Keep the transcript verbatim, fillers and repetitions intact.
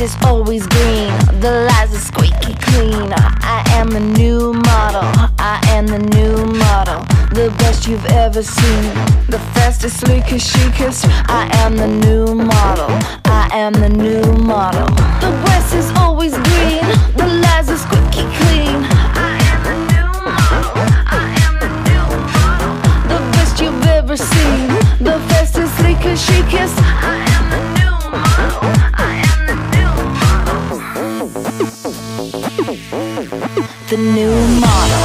is always green, the lies are squeaky clean. I am the new model, I am the new model, the best you've ever seen, the fastest, sleekest, chicest. I am the new model, I am the new model. The grass is always green, the lies are squeaky clean. I am the new model, I am the new model, the best you've ever seen, the fastest, sleekest, chicest. I am the new model, I am the new model, the new model.